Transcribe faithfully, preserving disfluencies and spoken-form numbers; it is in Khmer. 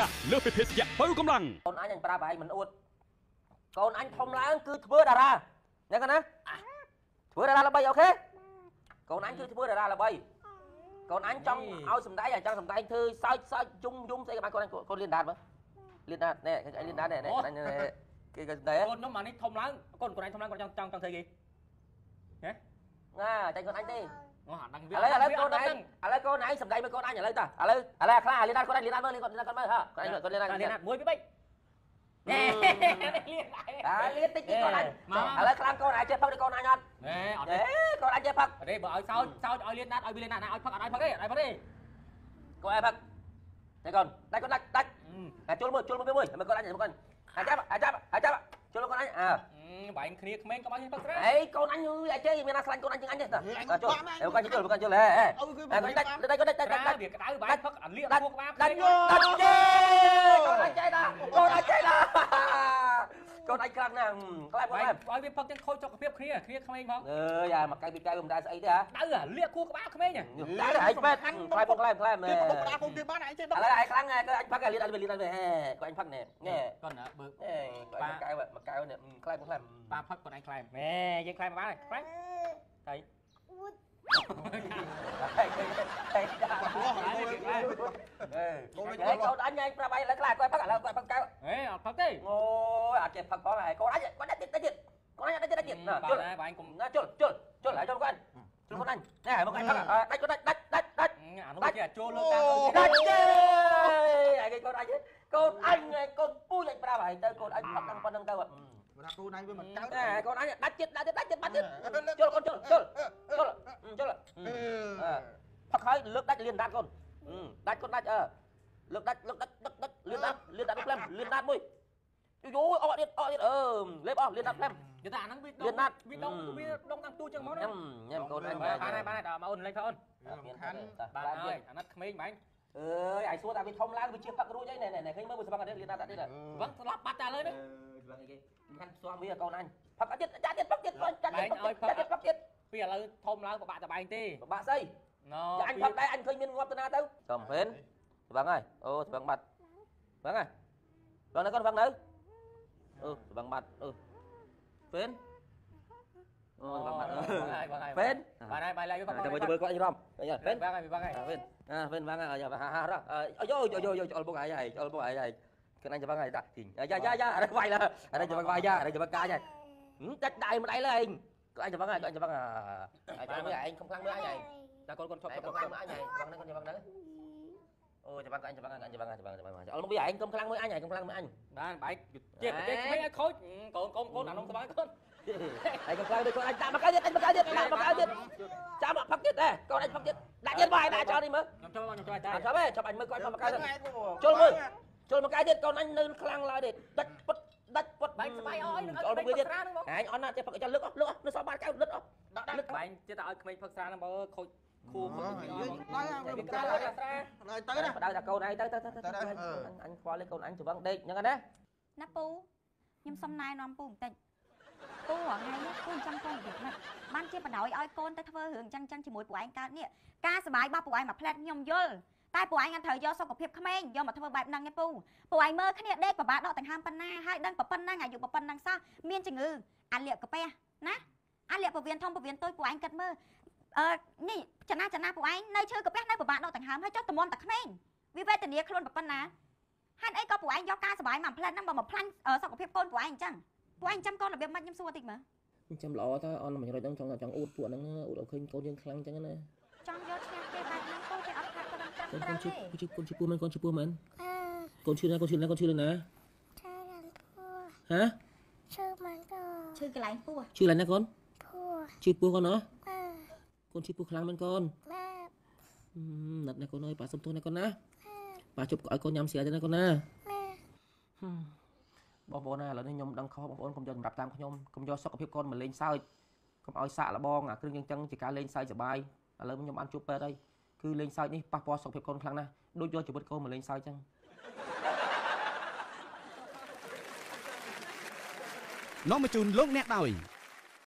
កាលើសពីភេសជ្ជៈបើកម្លាំងកូនអញអញប្រាប់ឲ្យមិនអួតកូនអញធំឡើងគឺធ្វើតារាញ៉ឹងណាធ្វើតារាល្បីអូខេកូនអញគឺធ្វើតារាល្បីកូនអញចង់ឲ្យសម្ដែងចង់សម្ដែងធ្វើសើចសើចយំយំស្អីក៏បាយកូនអញកូនលៀនដាតមើលលៀនដាតណែអញលៀនដាតណែកូនអញគេក៏ដែរកូនខ្ញុំអានេះធំឡើងកូនកូនអញធំឡើងគាត់ចង់ចង់ចង់ធ្វើគេហ៎ណាចាញ់កូនអញទេអូអាដឹងវាឥឡូវឥឡូវកូនអញឥឡូវកូនអញសម្ដែងមើលកូនអញឥឡូវតើឥឡូវឥឡូវខ្លាលៀនដាតកូនអញលៀនដាតមើលលៀនដាតគាត់មើលហ៎កូនអញកូនលៀនដាតលៀនដាតមួយពីរបីអេលៀនតិចតិចកូនអញឥឡូវខ្លាំងកូនអញចេះផឹកដល់កូនអញអត់អេអត់ទេកូនអញចេះផឹកទេបើឲ្យសោចសោចឲ្យលៀនដាតឲ្យវាលៀនដាតឲ្យផឹកអត់ឲ្យផឹកទេអត់ឲ្យផឹកទេកូនអញផឹកតែកូនដាច់កូនដាច់ដាច់អាជុលមើលជុលមើលមើលមើលកូនអញមើលកូនអាចាប់អាចាប់អាចាប់ជុលកូនអញអើបែងគ្នាក្មេងកុំឲ្យផឹកស្រាអេកូនអញអាចេះមានណាខ្លាញ់កូនអញជាងអញទេជុលអេកូនជុលកូនជុលហេហេកូនដាច់ដាច់កូនដាច់ដាច់ដាច់វាក្តៅបែងផឹកអាលៀកពោះក្បាលដាច់ដាច់ជេកូនអញចេះណាកូនអញចេះណាកូនអញខ្លាំងណាស់ខ្លាំងខ្លាំងឲ្យវាផឹកទាំងខូចសុខភាពគ្នាគ្នាក្មេងផងអើយអាមកកៅពីកៅមិនដែរស្អីទេហ៎ដៅអាលៀកខួរក្បាលក្មេងហ្នឹងដៅឯងពេទ្យខ្លាំងខ្លាំងខ្លាំងខ្លាំងមែនពុកដាពុកទៀតបានឯងចេះឥឡូវឯងខ្លាំងហ្នឹងអញផឹកលៀនអញលៀនអញហេកូនអញផឹកនេះនេះកូនបើហេកូនកៅមកកៅនេះខ្លាំងខ្លាំងប៉ាផឹកកូនឯងខ្លាំងម៉ែយើងខ្លាំងមកបានខ្លាំងទៅអួតហេហេកូនកូនអញឯងប្រាប់ឯងឡើងខ្លាំងកូនផឹកឥឡូវកូនផឹកកៅហេអត់ផឹកទេអូយអត់ចេះផឹកផងហើយកូនអញកូនដាច់ទៀតដាច់ទៀតកូនអញដាច់ទៀតដាច់ទៀតណាជុលបែងកុំណាជុលជុលជុលហើយជុលកូនជុលកូនអញណែមកអញផឹកដាច់កូនដាច់ដាច់ដាច់ដាច់អានោះគេចូលលើតាមដាច់ទេឯងកូនអញកូនអញកូនពូចអញប្រាប់ហើយទៅកូនអញផឹកដល់ប៉ុណ្្នឹងទៅបើថាកូនអញវាមិនចៅណែកូនអញដាច់ទៀតដាច់ទៀតដាច់ទៀតបាត់ទៀតជុលកូនជុលជុលជុលជុលផឹកហើយលើកដាច់លៀនដាច់កូនដាច់កូនដាច់អឺលើកដាច់លើកដាច់ដាច់ដាច់លៀនដាច់លៀនដាច់ផ្លែមលៀនដាច់មួយយូអត់ទៀតអត់ទៀតអឺលេបអស់លៀនដាច់ផ្លែមយល់ថាអាហ្នឹងវាដងវាដងវាដងតាមទូចឹងមកណាញ៉ាំញ៉ាំកូនអញបានហើយបានហើយដល់មកអូនលេងផងអូនមានខាន់បានហើយអាណិតក្មេងបែងអើយអាយសួរថាវាធំឡើងវាជាផឹករួចហើយណែណែឃើញមើលមួយស្បឹងអត់លៀនដាច់ទៀតវឹងស្លាប់បាត់តែលើនេះស្បឹងអីគេខាន់ស្វាមីកូនអញផឹកអត់ទៀតចាក់ទៀតផឹកទៀតចាក់ទៀតចាក់ទៀតផឹកទៀតពីឥឡូវធំឡើងពិបាកតបែងទេពិបាកស្អីចាអញផឹកដែរអញឃើញមានងាប់ទៅណាទៅកំភេនស្បឹងហើយអូស្បឹងបាត់ស្បឹងហើយស្បឹងនៅកូនស្បឹងនៅអឺស្បឹងបាត់អឺហ្វេនអូស្បឹងបាត់អឺហ្វេនបានហើយបានឡើយទៅមើលមើលគាត់អញរំហ្វេនបានហើយបានហើយហ្វេនអើហ្វេនបានហើយយ៉ាហាហារ៉អាយយោយោយោចូលបុកហើយចូលបុកហើយកណ្ដាញ់ស្បឹងហើយដាក់ទីយ៉ាយ៉ាយ៉ាអរវាយឡើអរស្បឹងវាយយ៉ាអរស្បឹងកាយហើយដាច់ដៃមិនដៃលើឯងគាត់អញស្បឹងហើយគាត់អញស្បឹងអាយមើលឯងខំខ្លាំងមើលអញហើយតែកូនកូនឈប់ខំខ្លាំងមើលអញហើយស្បឹងហ្នឹងកូនស្បឹងហ្នឹងអូច្បាស់អញច្បាស់អញច្បាស់ច្បាស់ច្បាស់អល់មកវាឯងកុំខ្លាំងមើលអញឯងកុំខ្លាំងមើលអញបានបែកជាតិគេក្មេងឲ្យខូចកូនកូនកូនអានោះស្បាយកូនឯងកុំខ្លាំងដូចកូនអញដាក់មកកៅទៀតអញមកកៅទៀតដាក់មកកៅទៀតចាំមកផឹកទៀតទេកូនអញផឹកទៀតដាក់ទៀតបាយដាក់ចោលនេះមើលខ្ញុំចូលខ្ញុំចូលតែអត់ទេចាប់អញមើលគាត់មកកៅទៀតចូលមើលចូលមកកៅទៀតកូនអញនៅខ្លាំងឡើយទេដាច់ពុតដាច់ពុតបែកស្បាយអស់នឹងអត់មកទៀតអញអត់ណាចេះផឹកចោលលឹកអស់លឹកអស់នៅសល់បានកៅលឹកអស់ដាក់លឹកបែកចេះតែឲ្យក្មេងផឹកស្រាហ្នឹងបើខូចគូមកទៅយើងដល់វាមិនកើតហើយទៅណាបដៅតែកូនឯងទៅទៅទៅអញខ្វល់លេកូនអញច្រវឹងដេកអញ្ចឹងណាណាពូខ្ញុំសុំណែនាំពូបន្តិចពូថ្ងៃនេះពូចាំកូនរបៀបម៉េចបានជាបដ ாய் ឲ្យកូនទៅធ្វើរឿងចឹងចឹងជាមួយពួកឯងកើតនេះការសុបាយរបស់ពួកឯងមកផ្លែតខ្ញុំយល់តែពួកឯងអត់ត្រូវយកសុខភាពក្មេងយកមកធ្វើបែបហ្នឹងទេពូពួកឯងមើលគ្នាដេកពិបាកដកដង្ហើមប៉ុណ្ណាហើយដឹងប៉ុណ្ណឹងអាយុប៉ុណ្ណឹងសោះមានជំងឺអាលាកកាពះណាអាលាកពវៀនធំពវៀនតូចពួកឯងគិតមើលអឺនេះចំណាចំណាពួកឯងនៅឈើកាពះនៅពិបាកដកដង្ហើមហើយចុះតម្រាំតែក្មេងវាវេទនាខ្លួនប៉ុណ្ណាហេតុអីក៏ពួកឯងយកការសុបាយមកផ្លែតហ្នឹងមកមកផ្លាញ់សុខភាពកូនពួកឯងអញ្ចឹងពួកឯងចាំកូនរបៀបម៉េចខ្ញុំសួរតិចមើលចាំល្អតើអនមិនរត់ហ្នឹងចង់ចង់អួតពួកហ្នឹងអួតឲ្យឃើញកូនយើងខ្លាំងអញ្ចឹងណាចង់យកឈ្នះគេបែបហ្នឹងពូគេអត់ថាគាត់នឹងចាំកូនឈឺឈឺកូនឈឺពូមែនកូនឈឺពូមែនកូនឈឺណាកូនឈឺណាកូនឈឺណាហ៎ឈឺមែនកូនឈឺកន្លែងពោះឈឺកន្លែងណាកូនឈឺពោះកូនណាកូនឈឺពោះខ្លាំងមែនកូនណាត់ណាកូនអើយប៉ាសុំទោសណាកូនណាប៉ាជប់ឲ្យកូនញ៉ាំស្រាទៅណាកូនណាបងប្អូនណាឥឡូវនេះខ្ញុំដឹងខុសបងប្អូនកុំយកសម្រាប់តាមខ្ញុំកុំយកសុខភាពកូនមកលេងសើចកុំឲ្យសាក់លបងអាគ្រឿងចឹងចឹងជាការលេងសើចសប្បាយឥឡូវខ្ញុំបានជួបពេទ្យហើយគឺលេងសើចនេះប៉ះពាល់សុខភាពកូនខ្លាំងណាស់ដូចយកជីវិតកូនមកលេងសើចចឹងនាំមកជូនលោកអ្នកដោយ